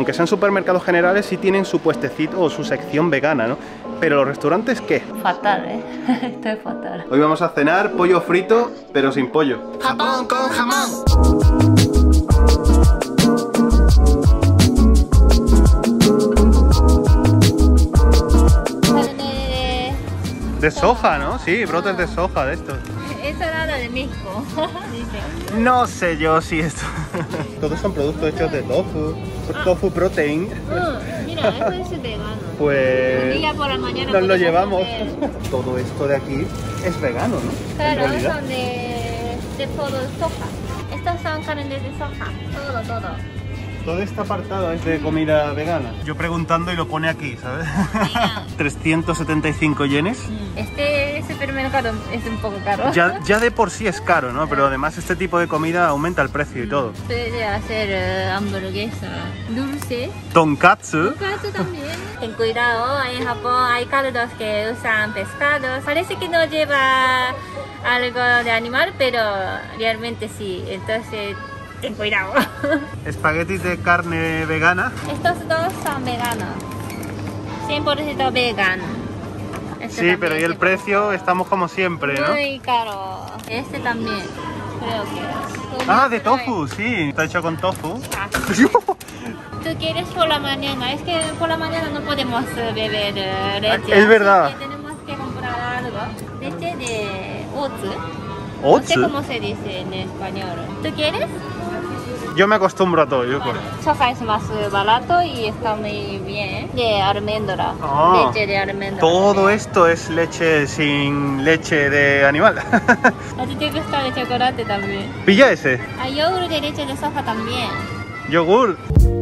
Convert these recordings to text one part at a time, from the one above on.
Aunque sean supermercados generales, sí tienen su puestecito o su sección vegana, ¿no? Pero los restaurantes, ¿qué? Fatal, esto es fatal. Hoy vamos a cenar pollo frito, pero sin pollo. Japón con jamón. De soja, ¿no? Sí, brotes de soja de estos. Es nada de México, dice. No sé yo si esto... Todos son productos hechos de tofu. Tofu protein. Mira, eso es vegano. Pues... Un día por la mañana nos lo podemos llevamos. comer. Todo esto de aquí es vegano, ¿no? Claro, En realidad. son de todo soja. Estas son carnes de soja, todo. Todo este apartado es de comida vegana. Yo preguntando y lo pone aquí, ¿sabes? 375 yenes. Este supermercado es un poco caro. Ya de por sí es caro, ¿no? Pero además este tipo de comida aumenta el precio y todo. Puede hacer hamburguesa dulce. Tonkatsu. Tonkatsu también. Ten cuidado, en Japón hay caldos que usan pescados. Parece que no lleva algo de animal, pero realmente sí. Entonces, ten cuidado. Espaguetis de carne vegana. Estos dos son veganos. 100% vegan. Este Sí, también pero ¿y el es precio? Estamos como siempre, ¿no? muy caro. Este también, creo que. Ah, de tofu, sí. Está hecho con tofu. Ah. ¿Tú quieres por la mañana? Es que por la mañana no podemos beber leche. Es verdad. Así que tenemos que comprar algo. Leche de otsu. No ¿Otsu? sé cómo se dice en español. ¿Tú quieres? Yo me acostumbro a todo, yo creo. Soja es más barato y está muy bien. De almendra. Ah, Leche de almendra. Todo también. esto es leche sin leche de animal. ¿A ti te gusta el chocolate también? Pilla ese. Hay yogur de leche de soja también. Yogur.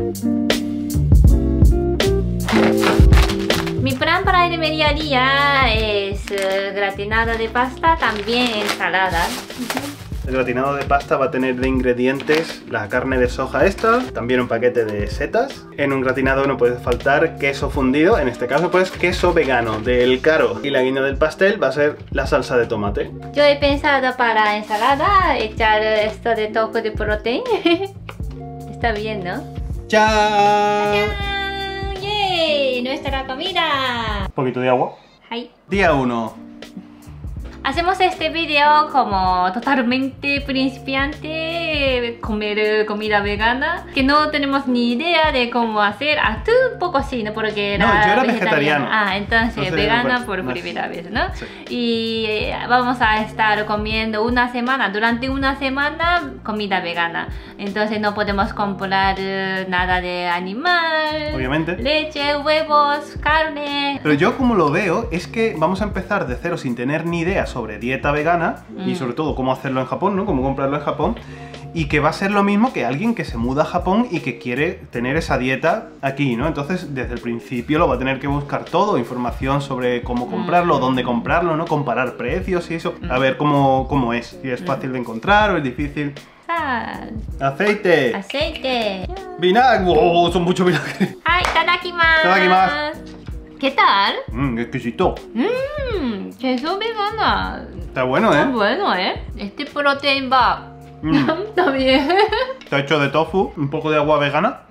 Mi plan para el mediodía es gratinado de pasta, también ensalada. El gratinado de pasta va a tener de ingredientes la carne de soja esta, también un paquete de setas. En un gratinado no puede faltar queso fundido, en este caso pues queso vegano del Caro. Y la guinda del pastel va a ser la salsa de tomate. Yo he pensado para ensalada echar esto de tofu de proteína. Está bien, ¿no? ¡Chao! ¡Tadán! ¡Yay! Nuestra comida. Un poquito de agua. Ay. Día 1. Hacemos este video como totalmente principiante, comer comida vegana, que no tenemos ni idea de cómo hacer. Ah, tú un poco sí, ¿no? Porque No, yo era vegetariano. Ah, entonces vegana por primera vez, ¿no? Sí. Y vamos a estar comiendo durante una semana comida vegana. Entonces no podemos comprar nada de animal, Obviamente. leche, huevos, carne. Pero yo como lo veo es que vamos a empezar de cero sin tener ni idea sobre dieta vegana y sobre todo cómo hacerlo en Japón, ¿no? Cómo comprarlo en Japón, y que va a ser lo mismo que alguien que se muda a Japón y que quiere tener esa dieta aquí, ¿no? Entonces desde el principio lo va a tener que buscar todo, información sobre cómo comprarlo, dónde comprarlo, ¿no? Comparar precios y eso, a ver cómo es, si es fácil de encontrar o es difícil. Sal. Aceite. Aceite. Vinagre. ¡Oh, son muchos vinagres! ¡Ay, itadakimasu! Itadakimasu. ¿Qué tal? Exquisito. Queso vegana. Está bueno, Está ¿eh? bueno, ¿eh? Este protein bar. Está bien. Está hecho de tofu, un poco de agua vegana.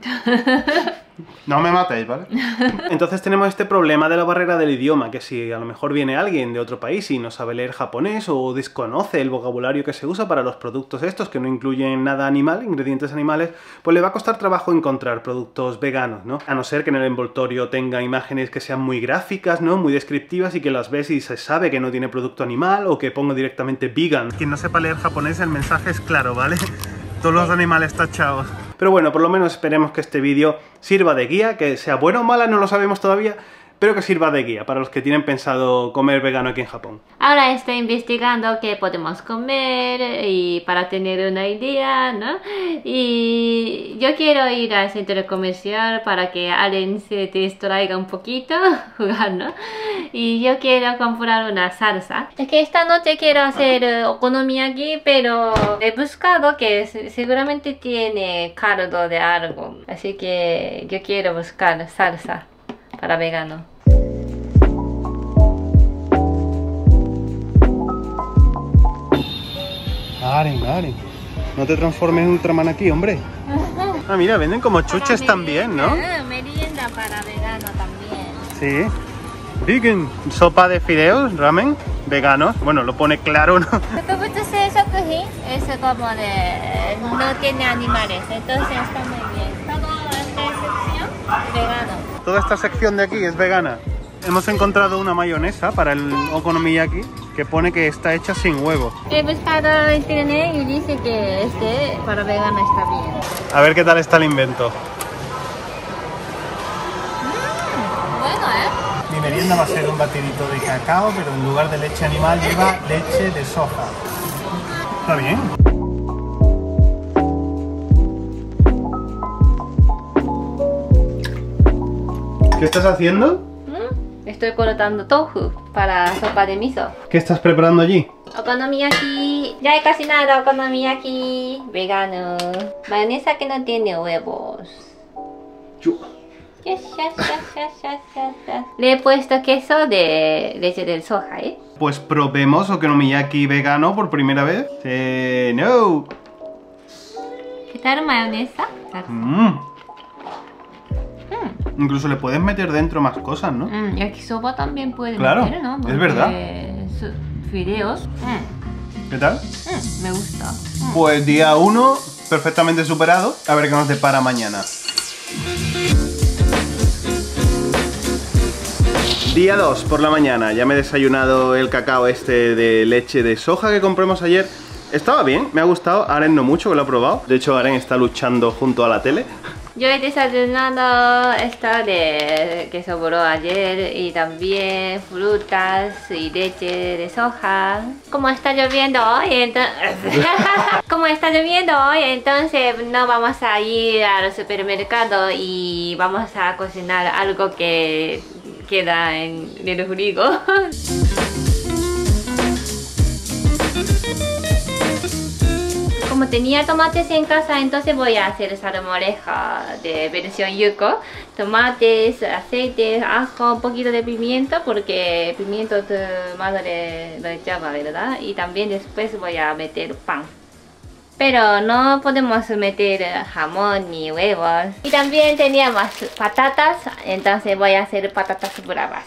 No me matéis, ¿vale? Entonces tenemos este problema de la barrera del idioma, que si a lo mejor viene alguien de otro país y no sabe leer japonés o desconoce el vocabulario que se usa para los productos estos, que no incluyen nada animal, ingredientes animales, pues le va a costar trabajo encontrar productos veganos, ¿no? A no ser que en el envoltorio tenga imágenes que sean muy gráficas, ¿no? Muy descriptivas y que las ves y se sabe que no tiene producto animal, o que ponga directamente vegan. Quien no sepa leer japonés, el mensaje es claro, ¿vale? Todos los animales tachados. Pero bueno, por lo menos esperemos que este vídeo sirva de guía, que sea buena o mala, no lo sabemos todavía, pero que sirva de guía para los que tienen pensado comer vegano aquí en Japón. Ahora estoy investigando qué podemos comer y para tener una idea, ¿no? Y yo quiero ir al centro comercial para que Allen se distraiga un poquito, jugar, ¿no? Y yo quiero comprar una salsa. Es que esta noche quiero hacer okonomiyaki, pero he buscado que seguramente tiene caldo de algo. Así que yo quiero buscar salsa para vegano. Aren, no te transformes en Ultraman aquí, hombre. Ah, mira, venden como chuches también, ¿no? Merienda para vegano también. Sí. Vegan. Sopa de fideos, ramen, veganos. Bueno, lo pone claro, ¿no? Es como de... no tiene animales, entonces está muy bien. Toda esta sección vegano. Toda esta sección de aquí es vegana. Hemos encontrado una mayonesa para el okonomiyaki que pone que está hecha sin huevo. He buscado en internet y dice que este para vegano está bien. A ver qué tal está el invento. Bueno, Mi merienda va a ser un batidito de cacao, pero en lugar de leche animal lleva leche de soja. ¿Está bien? ¿Qué estás haciendo? Estoy cortando tofu para sopa de miso. ¿Qué estás preparando allí? Okonomiyaki. Ya he cocinado okonomiyaki vegano. Mayonesa que no tiene huevos. Le he puesto queso de leche del soja, ¿eh? Pues probemos okonomiyaki vegano por primera vez. No. ¿Qué tal mayonesa? Incluso le puedes meter dentro más cosas, ¿no? Yakisoba también puede Claro, meter, ¿no? es verdad. Fideos. ¿Qué tal? Me gusta. Pues día 1 perfectamente superado. A ver qué nos depara mañana. Día 2 por la mañana. Ya me he desayunado el cacao este de leche de soja que compramos ayer. Estaba bien, me ha gustado. Aren no mucho, que lo ha probado. De hecho, Aren está luchando junto a la tele. Yo he desayunado esta de que sobró ayer y también frutas y leche de soja. Como está lloviendo hoy, entonces no vamos a ir al supermercado y vamos a cocinar algo que queda en el frigo. Como tenía tomates en casa, entonces voy a hacer salmoreja de versión yuko. Tomates, aceite, ajo, un poquito de pimiento, porque pimiento tu madre lo echaba, ¿verdad? Y también después voy a meter pan. Pero no podemos meter jamón ni huevos. Y también teníamos patatas, entonces voy a hacer patatas bravas.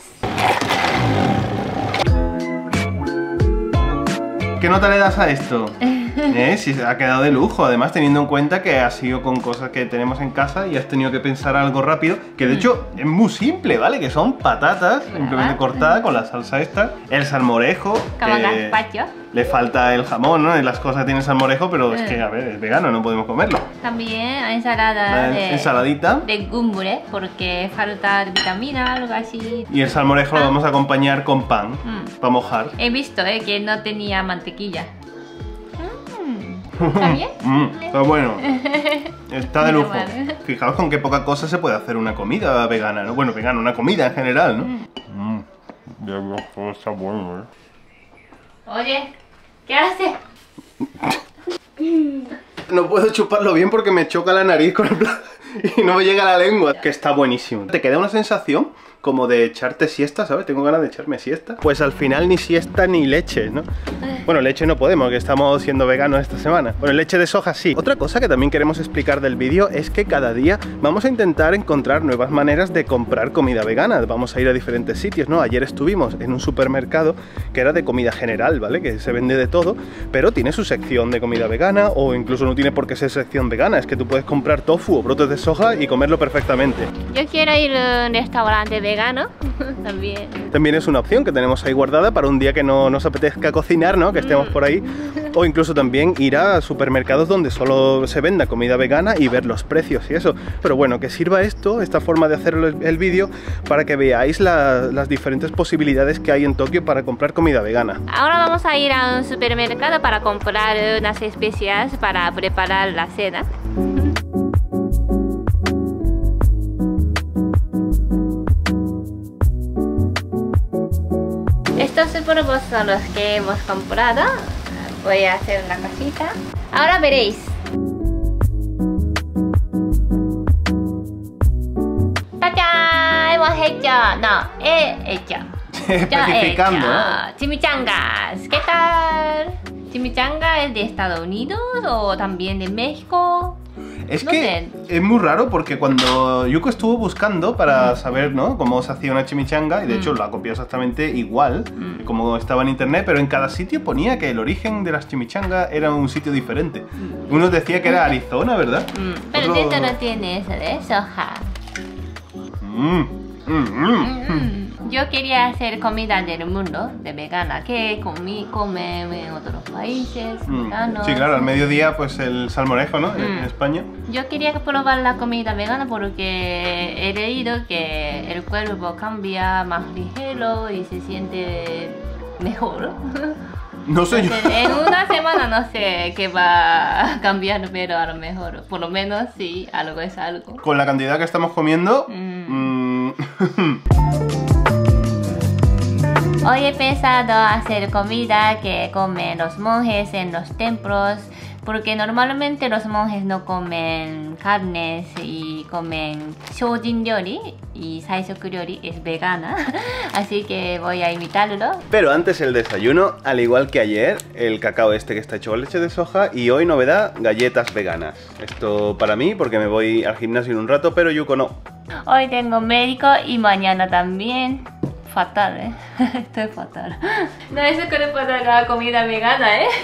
¿Qué nota le das a esto? Sí, ha quedado de lujo, además teniendo en cuenta que ha sido con cosas que tenemos en casa y has tenido que pensar algo rápido, que de hecho es muy simple, ¿vale? Que son patatas simplemente cortadas con la salsa esta, el salmorejo, le falta el jamón, ¿no? Y las cosas tienen salmorejo, pero es que, a ver, es vegano, no podemos comerlo. También ensalada ensaladita de gumbure, porque falta vitamina, algo así. Y el salmorejo lo vamos a acompañar con pan, para mojar. He visto que no tenía mantequilla. ¿Está bien? Está bueno. Está de lujo. Fijaos con qué poca cosa se puede hacer una comida vegana, ¿no? Bueno, vegana, una comida en general, ¿no? Ya no, está bueno, ¿eh? Oye, ¿qué haces? No puedo chuparlo bien porque me choca la nariz con el plato y no me llega la lengua. Que está buenísimo. Te queda una sensación como de echarte siesta, ¿sabes? Tengo ganas de echarme siesta. Pues al final ni siesta ni leche, ¿no? Bueno, leche no podemos, que estamos siendo veganos esta semana. Bueno, leche de soja sí. Otra cosa que también queremos explicar del vídeo es que cada día vamos a intentar encontrar nuevas maneras de comprar comida vegana. Vamos a ir a diferentes sitios, ¿no? Ayer estuvimos en un supermercado que era de comida general, ¿vale? Que se vende de todo, pero tiene su sección de comida vegana, o incluso no tiene por qué ser sección vegana. Es que tú puedes comprar tofu o brotes de soja y comerlo perfectamente. Yo quiero ir a un restaurante vegano también. También es una opción que tenemos ahí guardada para un día que no nos apetezca cocinar, ¿no? Que estemos por ahí. O incluso también ir a supermercados donde solo se venda comida vegana y ver los precios y eso. Pero bueno, que sirva esto, esta forma de hacer el vídeo, para que veáis las diferentes posibilidades que hay en Tokio para comprar comida vegana. Ahora vamos a ir a un supermercado para comprar unas especias para preparar la cena. Estos polvos son los que hemos comprado. Voy a hacer una cosita. Ahora veréis. ¡Tachán! Hemos hecho. No, he hecho. Especificando, ¿no? Chimichangas. ¿Qué tal? ¿Chimichanga es de Estados Unidos o también de México? Es No que sé. es muy raro porque cuando Yuko estuvo buscando para saber, ¿no?, cómo se hacía una chimichanga, y de hecho la copió exactamente igual como estaba en internet, pero en cada sitio ponía que el origen de las chimichangas era un sitio diferente. Uno decía que era Arizona, ¿verdad? Pero Otro- dentro no tiene eso de soja. Yo quería hacer comida del mundo, de vegana, que comen en otros países, veganos. Sí, claro, al mediodía pues el salmorejo, ¿no? En España. Yo quería probar la comida vegana porque he leído que el cuerpo cambia más ligero y se siente mejor. No sé yo. Entonces, en una semana no sé qué va a cambiar, pero a lo mejor, por lo menos sí, algo es algo. Con la cantidad que estamos comiendo... Hoy he pensado hacer comida que comen los monjes en los templos, porque normalmente los monjes no comen carnes y comen shojin ryori y saisoku ryori es vegana, así que voy a imitarlo. Pero antes el desayuno, al igual que ayer, el cacao este que está hecho con leche de soja, y hoy novedad, galletas veganas. Esto para mí porque me voy al gimnasio en un rato, pero Yuko no. Hoy tengo médico y mañana también. Fatal, ¿eh? Estoy fatal. No es que le puedo dar la comida vegana, ¿eh?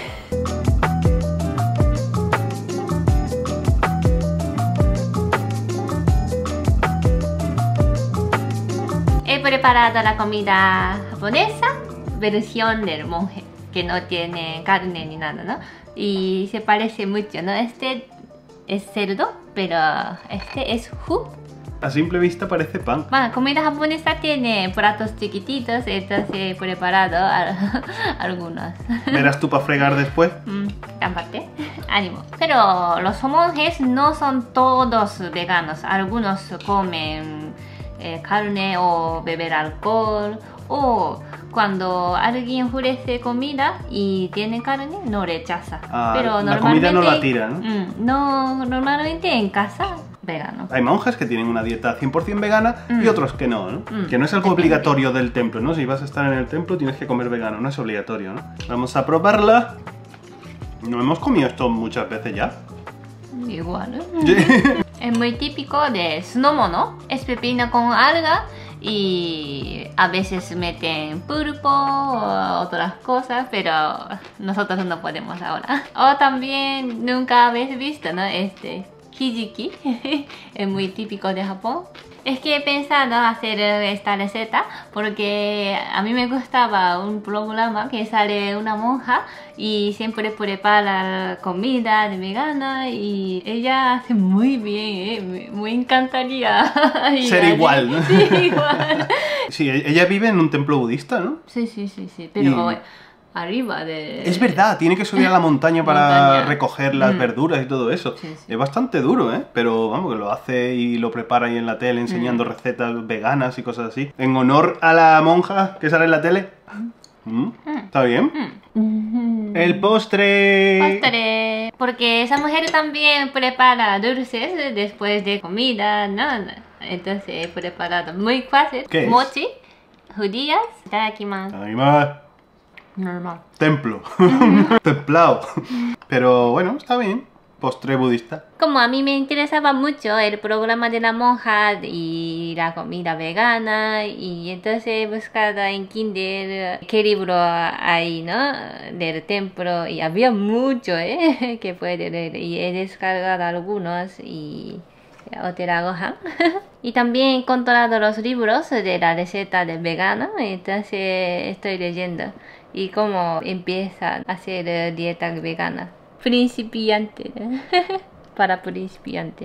He preparado la comida japonesa, versión del monje, que no tiene carne ni nada, ¿no? Y se parece mucho, ¿no? Este es cerdo, pero este es fu. A simple vista parece pan. Bueno, comida japonesa tiene platos chiquititos, entonces he preparado algunos. Verás tú para fregar después. Aparte, ánimo. Pero los monjes no son todos veganos. Algunos comen carne o beber alcohol. O cuando alguien ofrece comida y tiene carne, no rechaza. Pero la comida no la tira, ¿no? No, normalmente en casa, vegano. Hay monjas que tienen una dieta 100% vegana y otros que no, ¿no? Que no es algo obligatorio del templo, ¿no? Si vas a estar en el templo tienes que comer vegano, no es obligatorio, ¿no? Vamos a probarla. No hemos comido esto muchas veces ya. Igual, ¿eh? Es muy típico de Sunomono. Es pepino con alga y a veces meten pulpo o otras cosas, pero nosotros no podemos ahora. O también nunca habéis visto, ¿no? Este hijiki es muy típico de Japón. Es que he pensado hacer esta receta porque a mí me gustaba un programa que sale una monja y siempre prepara comida de vegana y ella hace muy bien, me encantaría Ser igual, ¿no? Sí, igual. Sí, ella vive en un templo budista, ¿no? Sí, pero Y- arriba de... Es verdad, tiene que subir a la montaña para Montaña. recoger las verduras y todo eso. Sí. Es bastante duro, ¿eh? Pero vamos, que lo hace y lo prepara ahí en la tele enseñando recetas veganas y cosas así. En honor a la monja que sale en la tele. ¿Está bien? El postre. Postre. Porque esa mujer también prepara dulces después de comida, ¿no? Entonces he preparado muy fácil. ¿Qué es? Mochi, judías. Itadakimasu. Además, Normal. templo. Templado. Pero bueno, está bien. Postre budista. Como a mí me interesaba mucho el programa de la monja y la comida vegana, y entonces he buscado en Kindle qué libro hay, ¿no? Del templo, y había mucho, ¿eh? Que puede leer, y he descargado algunos y Otera Gohan. Y también he encontrado los libros de la receta de vegana, entonces estoy leyendo y cómo empieza a hacer dieta vegana. Principiante, ¿eh? Para principiante.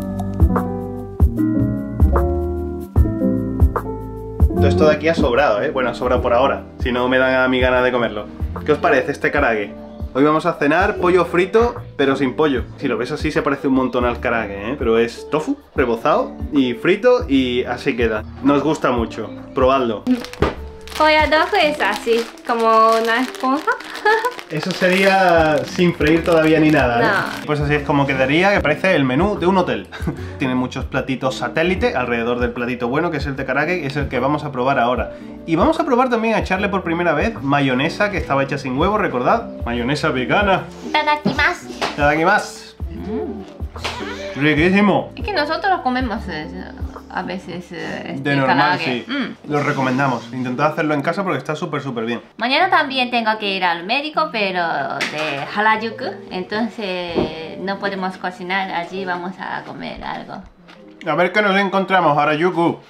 Todo esto de aquí ha sobrado, ¿eh? Bueno, ha sobrado por ahora. Si no me da a mi gana de comerlo. ¿Qué os parece este karage? Hoy vamos a cenar pollo frito, pero sin pollo. Si lo ves así se parece un montón al karage, ¿eh? Pero es tofu, rebozado y frito y así queda. Nos gusta mucho. Probadlo. Pollo es así, como una esponja. Eso sería sin freír todavía ni nada, ¿no? No. Pues así es como quedaría, que parece el menú de un hotel. Tiene muchos platitos satélite alrededor del platito bueno, que es el de karage, es el que vamos a probar ahora. Y vamos a probar también a echarle por primera vez mayonesa, que estaba hecha sin huevo, recordad, mayonesa vegana. Itadakimasu. Itadakimasu. Riquísimo. Es que nosotros comemos a veces De normal, sí. Lo recomendamos. Intentad hacerlo en casa porque está súper bien. Mañana también tengo que ir al médico, pero de Harajuku. Entonces no podemos cocinar. Allí vamos a comer algo. A ver qué nos encontramos, Harajuku.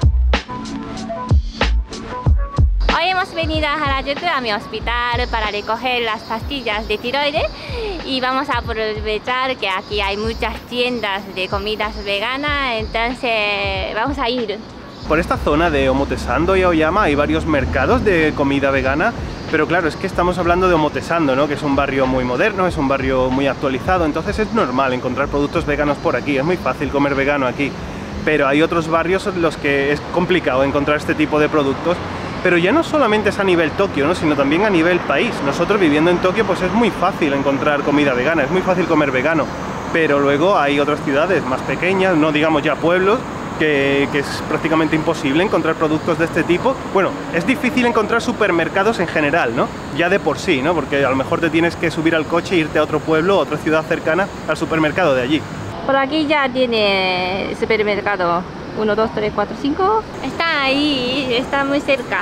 Hoy hemos venido a Harajuku, a mi hospital, para recoger las pastillas de tiroides y vamos a aprovechar que aquí hay muchas tiendas de comidas veganas, entonces vamos a ir. Por esta zona de Omotesando y Aoyama hay varios mercados de comida vegana, pero claro, es que estamos hablando de Omotesando, ¿no? Que es un barrio muy moderno, es un barrio muy actualizado, entonces es normal encontrar productos veganos por aquí, es muy fácil comer vegano aquí, pero hay otros barrios en los que es complicado encontrar este tipo de productos. Pero ya no solamente es a nivel Tokio, ¿no? Sino también a nivel país. Nosotros viviendo en Tokio pues es muy fácil encontrar comida vegana, es muy fácil comer vegano. Pero luego hay otras ciudades más pequeñas, no digamos ya pueblos, que es prácticamente imposible encontrar productos de este tipo. Bueno, es difícil encontrar supermercados en general, ¿no? Ya de por sí, ¿no? Porque a lo mejor te tienes que subir al coche e irte a otro pueblo o otra ciudad cercana al supermercado de allí. Por aquí ya tiene supermercado. 1, 2, 3, 4, 5. Está ahí, está muy cerca.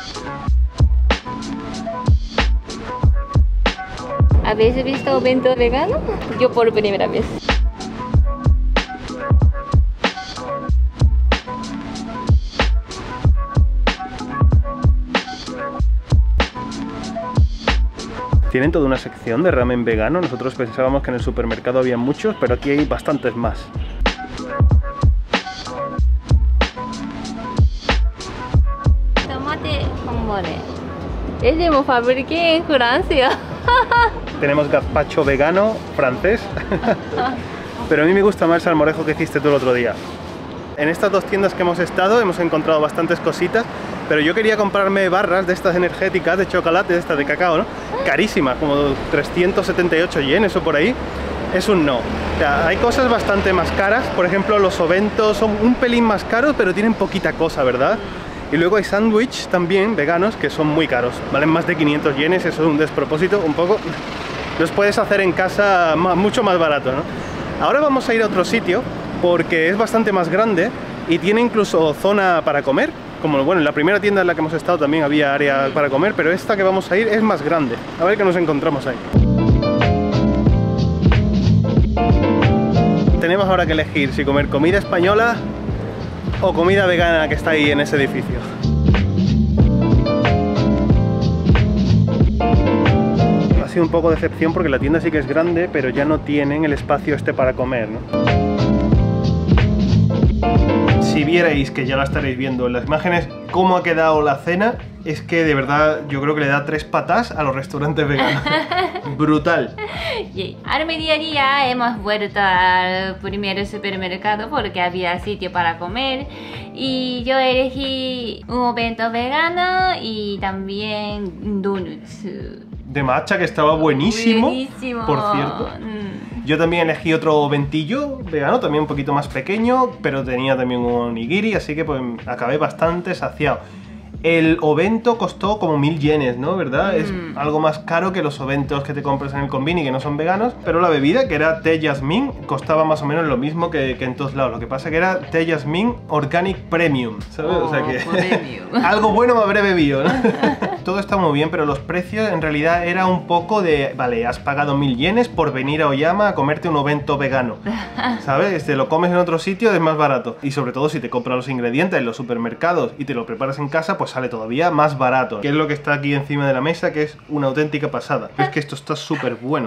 ¿Habéis visto bento vegano? Yo por primera vez. Tienen toda una sección de ramen vegano. Nosotros pensábamos que en el supermercado había muchos, pero aquí hay bastantes más. Ese lo fabriqué en Francia. Tenemos gazpacho vegano francés, pero a mí me gusta más el salmorejo que hiciste tú el otro día. En estas dos tiendas que hemos estado hemos encontrado bastantes cositas, pero yo quería comprarme barras de estas energéticas de chocolate, de estas de cacao, ¿no? Carísimas, como 378 yenes o por ahí. Es un no. O sea, hay cosas bastante más caras, por ejemplo los obentos son un pelín más caros, pero tienen poquita cosa, ¿verdad? Y luego hay sándwiches también veganos que son muy caros, valen más de 500 yenes, eso es un despropósito un poco. Los puedes hacer en casa mucho más barato, ¿no? Ahora vamos a ir a otro sitio porque es bastante más grande y tiene incluso zona para comer. Como bueno, en la primera tienda en la que hemos estado también había área para comer, pero esta que vamos a ir es más grande. A ver qué nos encontramos ahí. Tenemos ahora que elegir si comer comida española o comida vegana que está ahí en ese edificio. Ha sido un poco de decepción porque la tienda sí que es grande, pero ya no tienen el espacio este para comer, ¿no? Si vierais, que ya la estaréis viendo en las imágenes, cómo ha quedado la cena, es que de verdad yo creo que le da 3 patas a los restaurantes veganos. Brutal. Al mediodía hemos vuelto al primer supermercado porque había sitio para comer y yo elegí un bento vegano y también donuts. De matcha, que estaba buenísimo, Buenísimo. por cierto. Yo también elegí otro ventillo vegano, también un poquito más pequeño, pero tenía también un onigiri, así que pues acabé bastante saciado. El ovento costó como 1000 yenes, ¿no? ¿Verdad? Es algo más caro que los oventos que te compras en el convini, que no son veganos, pero la bebida, que era té Jasmine, costaba más o menos lo mismo que en todos lados. Lo que pasa que era té Jasmine Organic Premium, ¿sabes? O sea que algo bueno me habré bebido, ¿no? Todo está muy bien, pero los precios en realidad era un poco de... Vale, has pagado 1000 yenes por venir a Aoyama a comerte un ovento vegano, ¿sabes? Te lo comes en otro sitio, es más barato. Y sobre todo si te compras los ingredientes en los supermercados y te lo preparas en casa, pues sale todavía más barato. Que es lo que está aquí encima de la mesa, que es una auténtica pasada. Es que esto está súper bueno.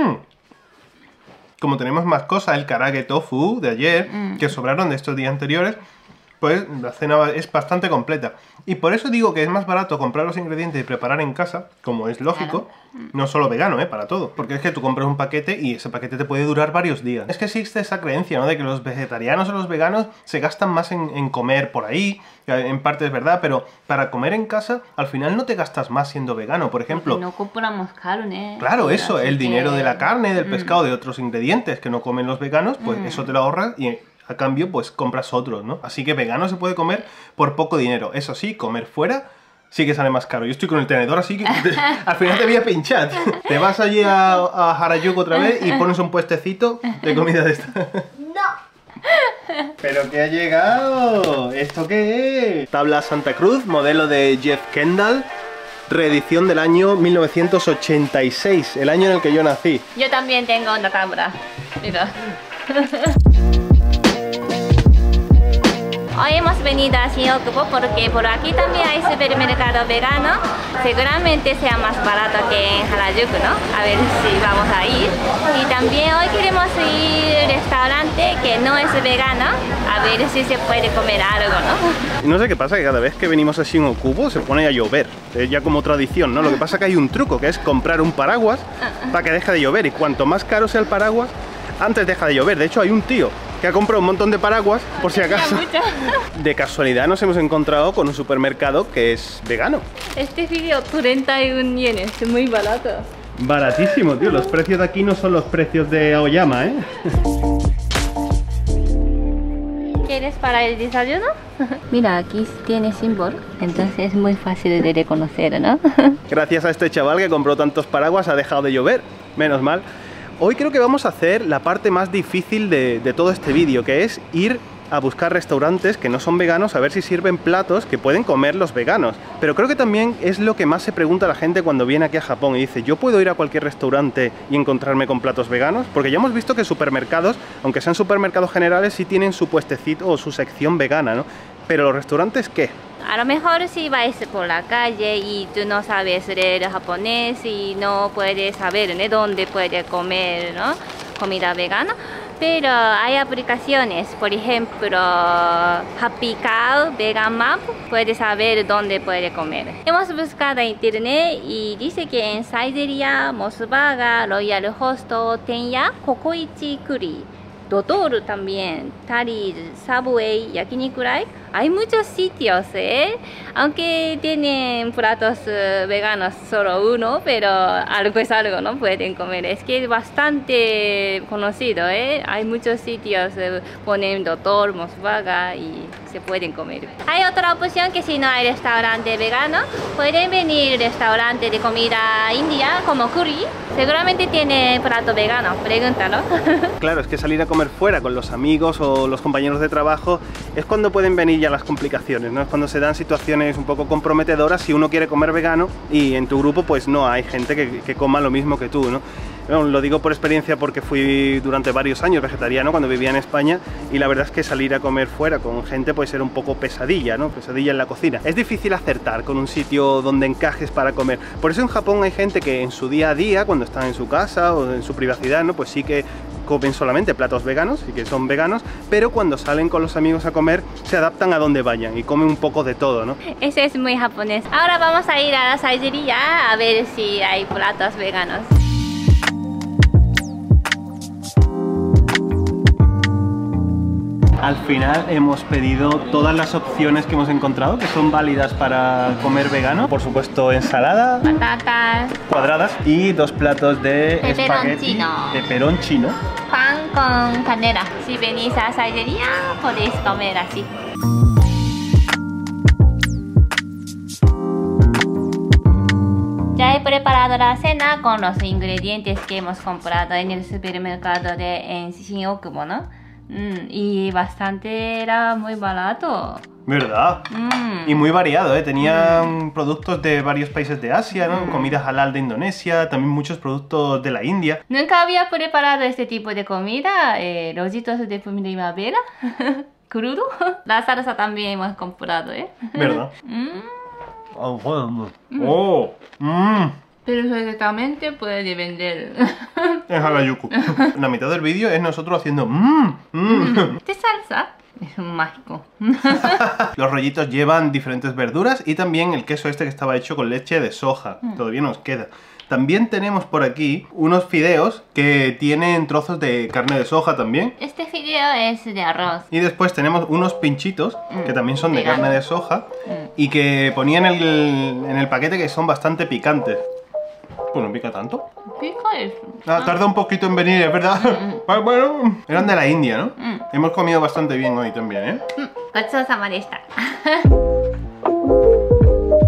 Como tenemos más cosas, el karage tofu de ayer, que sobraron de estos días anteriores, pues la cena es bastante completa. Y por eso digo que es más barato comprar los ingredientes y preparar en casa, como es lógico, no solo vegano, para todo. Porque es que tú compras un paquete y ese paquete te puede durar varios días. Es que existe esa creencia, ¿no? De que los vegetarianos o los veganos se gastan más en comer por ahí, en parte es verdad, pero para comer en casa, al final no te gastas más siendo vegano, por ejemplo. Porque no compramos carne. Claro, eso, así el que... dinero de la carne, del pescado, de otros ingredientes que no comen los veganos, pues eso te lo ahorras y... a cambio, pues compras otros, ¿no? Así que vegano se puede comer por poco dinero. Eso sí, comer fuera sí que sale más caro. Yo estoy con el tenedor así que al final te voy a pinchar. Te vas allí a Harajuku otra vez y pones un puestecito de comida de esta. No, ¿Pero qué ha llegado? ¿Esto qué es? Tabla Santa Cruz, modelo de Jeff Kendall, reedición del año 1986, el año en el que yo nací. Yo también tengo una tabla. Mira. Hoy hemos venido a Shin-Okubo porque por aquí también hay supermercado vegano. Seguramente sea más barato que en Harajuku, ¿no? A ver si vamos a ir. Y también hoy queremos ir a un restaurante que no es vegano. A ver si se puede comer algo, ¿no? No sé qué pasa, que cada vez que venimos a Shin-Okubo se pone a llover. Es ya como tradición, ¿no? Lo que pasa es que hay un truco, que es comprar un paraguas para que deje de llover. Y cuanto más caro sea el paraguas, antes deja de llover. De hecho, hay un tío que ha comprado un montón de paraguas, por si acaso. De casualidad nos hemos encontrado con un supermercado que es vegano. Este video 31 yenes, es muy barato. Baratísimo, tío. Los precios de aquí no son los precios de Aoyama, ¿eh? ¿Quieres para el desayuno? Mira, aquí tiene símbolo, entonces es muy fácil de reconocer, ¿no? Gracias a este chaval que compró tantos paraguas ha dejado de llover, menos mal. Hoy creo que vamos a hacer la parte más difícil de todo este vídeo, que es ir a buscar restaurantes que no son veganos a ver si sirven platos que pueden comer los veganos. Pero creo que también es lo que más se pregunta la gente cuando viene aquí a Japón y dice: ¿yo puedo ir a cualquier restaurante y encontrarme con platos veganos? Porque ya hemos visto que supermercados, aunque sean supermercados generales, sí tienen su puestecito o su sección vegana, ¿no? Pero los restaurantes, ¿qué? A lo mejor si vais por la calle y tú no sabes leer japonés y no puedes saber, ¿no?, dónde puedes comer, ¿no?, comida vegana. Pero hay aplicaciones, por ejemplo, Happy Cow, Vegan Map, puedes saber dónde puede comer. Hemos buscado en internet y dice que en Saizeria, Mosbaga, Royal Hosto, Tenya, Kokoichi Kuri, Dotoro también, Taris, Subway, Yakiniku Like. Hay muchos sitios, aunque tienen platos veganos solo uno, pero algo es algo, ¿no? Pueden comer. Es que es bastante conocido, Hay muchos sitios, ponen Dotoro, Mosbaga y se pueden comer. Hay otra opción que si no hay restaurante vegano, pueden venir restaurante de comida india como Curry. Seguramente tiene plato vegano, pregúntalo. Claro, es que salir a comer fuera con los amigos o los compañeros de trabajo es cuando pueden venir ya las complicaciones, ¿no? Es cuando se dan situaciones un poco comprometedoras si uno quiere comer vegano y en tu grupo pues no hay gente que coma lo mismo que tú, ¿no? Bueno, lo digo por experiencia porque fui durante varios años vegetariano cuando vivía en España y la verdad es que salir a comer fuera con gente puede ser un poco pesadilla, ¿no? Pesadilla en la cocina. Es difícil acertar con un sitio donde encajes para comer. Por eso en Japón hay gente que en su día a día, cuando están en su casa o en su privacidad, ¿no?, pues sí que comen solamente platos veganos y que son veganos, pero cuando salen con los amigos a comer se adaptan a donde vayan y comen un poco de todo, ¿no? Ese es muy japonés. Ahora vamos a ir a la Saizeria a ver si hay platos veganos. Al final hemos pedido todas las opciones que hemos encontrado que son válidas para comer vegano. Por supuesto, ensalada, Patatas, cuadradas y 2 platos de espagueti de peperoncino. pan con canela. Si venís a Saizeria podéis comer así. Ya he preparado la cena con los ingredientes que hemos comprado en el supermercado en Shin-Okubo, ¿no? Y bastante era muy barato. ¿Verdad? Y muy variado, Tenían productos de varios países de Asia, ¿no? Comida halal de Indonesia, también muchos productos de la India. Nunca había preparado este tipo de comida, rollitos de primavera, crudo. La salsa también hemos comprado, ¿Verdad? Perfectamente puede vender. En Harajuku. La mitad del vídeo es nosotros haciendo Esta salsa es un mágico. Los rollitos llevan diferentes verduras y también el queso este que estaba hecho con leche de soja. Todavía nos queda. También tenemos por aquí unos fideos que tienen trozos de carne de soja también. Este fideo es de arroz. Y después tenemos unos pinchitos que también son de carne de soja y que ponían en el paquete que son bastante picantes. Pues no pica tanto. Pica eso. Tarda un poquito en venir, es verdad. Bueno, eran de la India, ¿no? Hemos comido bastante bien hoy también, Hoy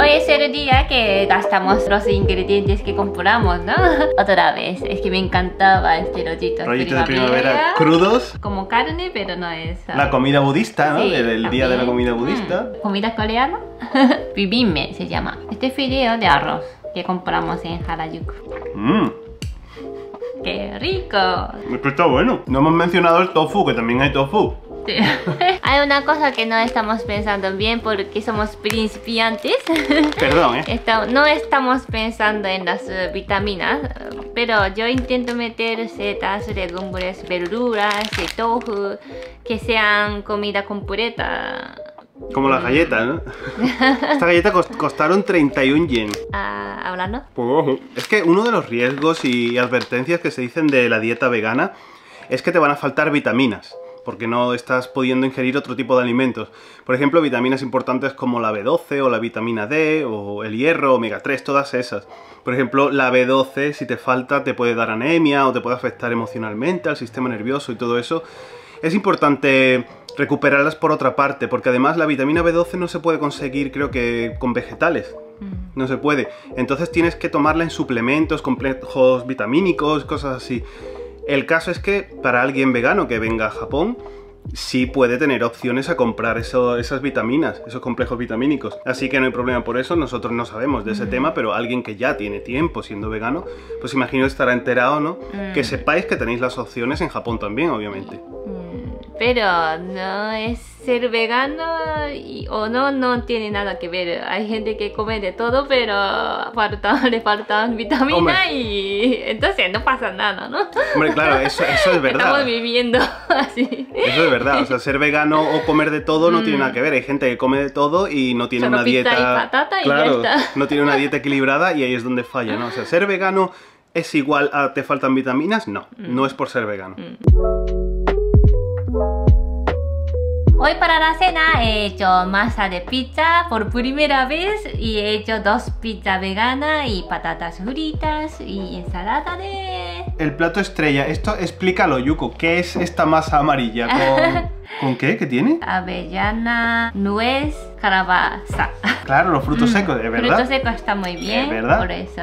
hoy es el día que gastamos los ingredientes que compramos, ¿no? Otra vez, es que me encantaba este rollito Rollitos de primavera crudos. Como carne, pero no es... La comida budista, ¿no? Sí, El día de la también. comida budista. Comida coreana. Bibimbap se llama. Este fideo de arroz que compramos en Harajuku. Mmm, ¡Qué rico! es que está bueno. No hemos mencionado el tofu, que también hay tofu. Sí. Hay una cosa que no estamos pensando bien porque somos principiantes. Perdón, No estamos pensando en las vitaminas, pero yo intento meter setas, legumbres, verduras y tofu que sean comida completa. Como las galletas, ¿no? Esta galleta costaron 31 yen. ¿Hablando? Pues ojo. Es que uno de los riesgos y advertencias que se dicen de la dieta vegana es que te van a faltar vitaminas, porque no estás pudiendo ingerir otro tipo de alimentos. Por ejemplo, vitaminas importantes como la B12 o la vitamina D o el hierro, omega 3, todas esas. Por ejemplo, la B12, si te falta, te puede dar anemia o te puede afectar emocionalmente al sistema nervioso y todo eso. Es importante recuperarlas por otra parte, porque además la vitamina B12 no se puede conseguir, creo que, con vegetales. No se puede. Entonces tienes que tomarla en suplementos, complejos vitamínicos, cosas así. El caso es que para alguien vegano que venga a Japón, sí puede tener opciones a comprar esas vitaminas, esos complejos vitamínicos. Así que no hay problema por eso, nosotros no sabemos de ese tema, pero alguien que ya tiene tiempo siendo vegano, pues imagino estará enterado, ¿no? Que sepáis que tenéis las opciones en Japón también, obviamente. Pero no es ser vegano no tiene nada que ver. Hay gente que come de todo, pero le faltan vitaminas. Hombre. Y entonces no pasa nada, ¿no? Hombre, claro, eso es verdad. Estamos viviendo así. Eso es verdad, o sea, ser vegano o comer de todo no tiene nada que ver. Hay gente que come de todo y no tiene Solo una pizza dieta... y patata y claro, ya está. no tiene una dieta equilibrada y ahí es donde falla, ¿no? O sea, ser vegano es igual a te faltan vitaminas, no es por ser vegano. Hoy para la cena he hecho masa de pizza por primera vez y he hecho 2 pizzas veganas y patatas fritas y ensalada de... El plato estrella, esto explícalo, Yuko, ¿qué es esta masa amarilla? ¿Con qué? ¿Qué tiene? Avellana, nuez, calabaza. Claro, los frutos secos, ¿es verdad? Fruto seco está muy bien, ¿Es verdad? por eso.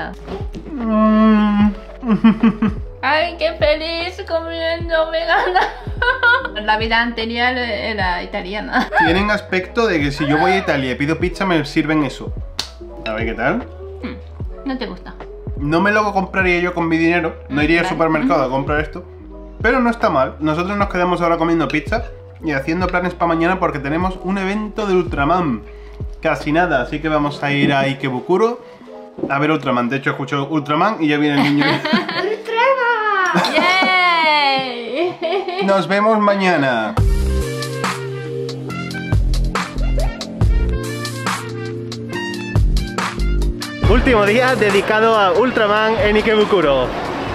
¡Ay, qué feliz comiendo vegana! La vida anterior era italiana. Tienen aspecto de que si yo voy a Italia y pido pizza me sirven eso. A ver, ¿qué tal? ¿No te gusta? No me lo compraría yo con mi dinero, no iría al Claro. supermercado a comprar esto, pero no está mal. Nosotros nos quedamos ahora comiendo pizza y haciendo planes para mañana porque tenemos un evento de Ultraman. Casi nada, así que vamos a ir a Ikebukuro a ver Ultraman. De hecho, escucho Ultraman y ya viene el niño. ¡Yay! Nos vemos mañana. Último día dedicado a Ultraman en Ikebukuro.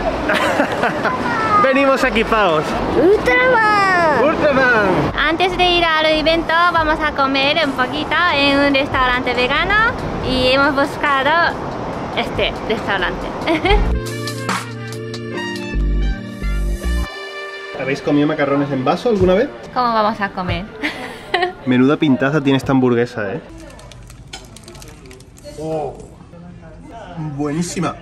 Venimos equipados. ¡Ultraman! ¡Ultraman! Antes de ir al evento vamos a comer un poquito en un restaurante vegano y hemos buscado este restaurante. ¿Habéis comido macarrones en vaso alguna vez? ¿Cómo vamos a comer? Menuda pintaza tiene esta hamburguesa, ¿eh? Oh, buenísima.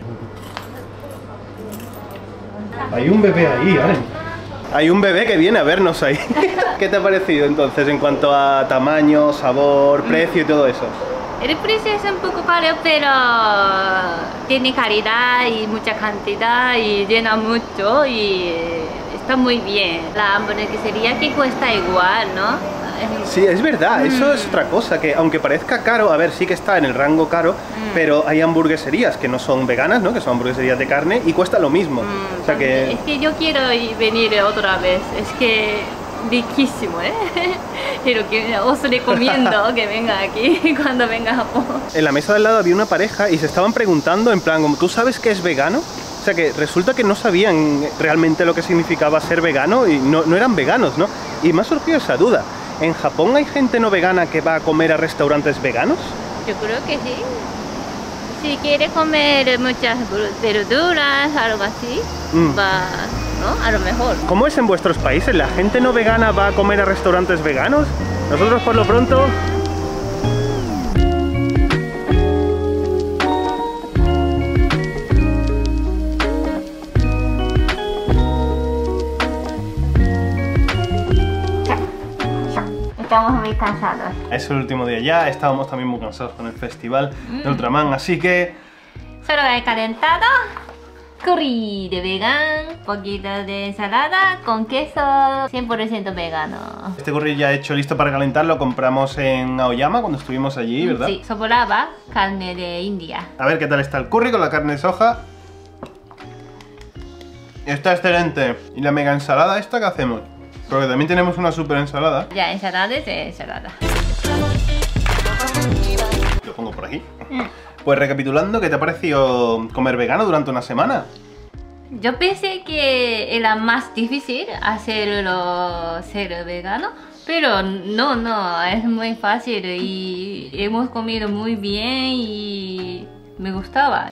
Hay un bebé ahí, Aren. Hay un bebé que viene a vernos ahí. ¿Qué te ha parecido entonces en cuanto a tamaño, sabor, precio y todo eso? El precio es un poco caro, pero tiene calidad y mucha cantidad y llena mucho y está muy bien. La hamburguesería que cuesta igual, ¿no? Sí, es verdad, eso es otra cosa, que aunque parezca caro, a ver, sí que está en el rango caro, pero hay hamburgueserías que no son veganas, ¿no? Que son hamburgueserías de carne y cuesta lo mismo. O sea que... Es que yo quiero venir otra vez, es que riquísimo, ¿eh? Pero que os recomiendo que venga aquí cuando venga a Japón. En la mesa de al lado había una pareja y se estaban preguntando en plan, como, ¿tú sabes qué es vegano? O sea que resulta que no sabían realmente lo que significaba ser vegano y no eran veganos, ¿no? Y me ha surgido esa duda. ¿En Japón hay gente no vegana que va a comer a restaurantes veganos? Yo creo que sí. Si quiere comer muchas verduras, algo así, va, ¿no? A lo mejor. ¿Cómo es en vuestros países? ¿La gente no vegana va a comer a restaurantes veganos? Nosotros por lo pronto... Estamos muy cansados. Es el último día ya, estábamos también muy cansados con el festival de Ultraman, así que... Solo he calentado curry de vegan, poquito de ensalada con queso 100% vegano. Este curry ya hecho, listo para calentar, lo compramos en Aoyama cuando estuvimos allí, ¿verdad? Sí, sobraba carne de India. A ver qué tal está el curry con la carne de soja. Está excelente. ¿Y la mega ensalada esta qué hacemos? Porque también tenemos una super ensalada. Ya, ensalada es ensalada. Lo pongo por aquí. Pues recapitulando, ¿qué te ha parecido comer vegano durante una semana? Yo pensé que era más difícil hacerlo ser vegano, pero no, es muy fácil y hemos comido muy bien y me gustaba,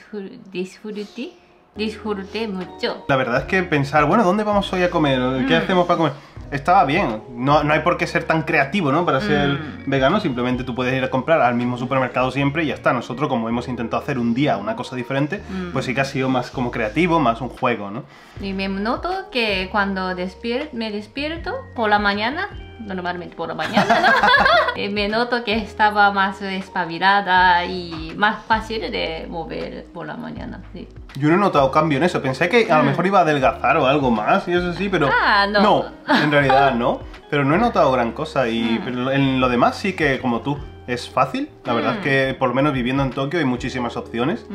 disfruté mucho. La verdad es que pensar, bueno, ¿dónde vamos hoy a comer? ¿Qué hacemos para comer? Estaba bien, no hay por qué ser tan creativo, ¿no? Para ser vegano, simplemente tú puedes ir a comprar al mismo supermercado siempre y ya está. Nosotros, como hemos intentado hacer un día una cosa diferente, pues sí que ha sido más como creativo, más un juego, ¿no? Y me noto que cuando me despierto por la mañana, normalmente por la mañana, ¿no? Me noto que estaba más espabilada y más fácil de mover por la mañana, sí. Yo no he notado cambio en eso, pensé que a lo mejor iba a adelgazar o algo más y eso sí, pero no, en realidad no. Pero no he notado gran cosa y pero en lo demás sí que como tú, es fácil. La verdad es que por lo menos viviendo en Tokio hay muchísimas opciones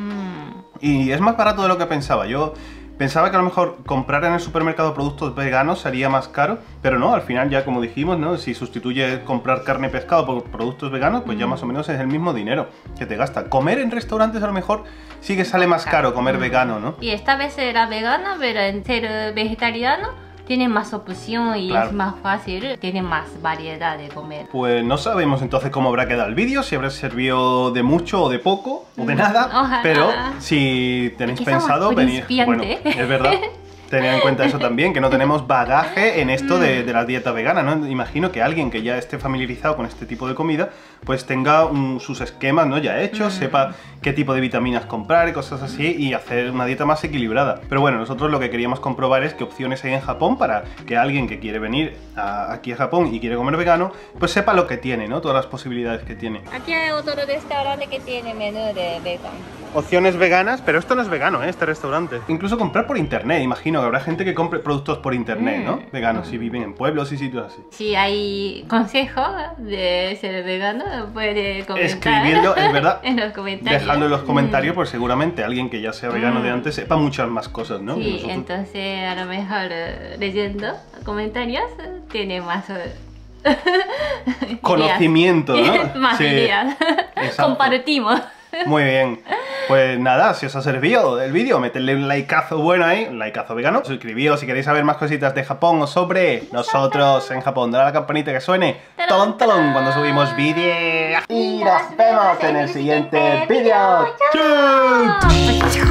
y es más barato de lo que pensaba. Yo pensaba que a lo mejor comprar en el supermercado productos veganos sería más caro, pero no, al final ya como dijimos, ¿no? Si sustituye comprar carne y pescado por productos veganos, pues ya más o menos es el mismo dinero que te gasta. Comer en restaurantes a lo mejor sí que sale más caro comer vegano, ¿no? Y esta vez era vegana, pero en ser vegetariano tiene más opción y es más fácil, tiene más variedad de comer. Pues no sabemos entonces cómo habrá quedado el vídeo, si habrá servido de mucho o de poco o de nada, Ojalá. pero si tenéis pensado venir, bueno, es verdad. Tener en cuenta eso también, que no tenemos bagaje en esto de la dieta vegana, ¿no? Imagino que alguien que ya esté familiarizado con este tipo de comida, pues tenga sus esquemas, ¿no? Ya hechos, sepa qué tipo de vitaminas comprar y cosas así y hacer una dieta más equilibrada. Pero bueno, nosotros lo que queríamos comprobar es qué opciones hay en Japón para que alguien que quiere venir aquí a Japón y quiere comer vegano, pues sepa lo que tiene, ¿no? Todas las posibilidades que tiene. Aquí hay otro restaurante que tiene menú de vegano. Opciones veganas, pero esto no es vegano, este restaurante. Incluso comprar por internet, imagino que habrá gente que compre productos por internet, ¿no? Veganos, si viven en pueblos y sitios así. Si hay consejo de ser vegano, puede comentar. Escribiendo, es verdad. En los comentarios. Dejando en los comentarios, pues seguramente alguien que ya sea vegano de antes sepa muchas más cosas, ¿no? Sí, entonces a lo mejor leyendo comentarios tiene más conocimiento, ¿no? Más ideas. Compartimos. Muy bien. Pues nada, si os ha servido el vídeo, metedle un likeazo bueno ahí, un likeazo vegano. Suscribíos si queréis saber más cositas de Japón o sobre nosotros en Japón. Dale a la campanita que suene talón talón cuando subimos vídeo. Y nos vemos en el siguiente vídeo. ¡Chao!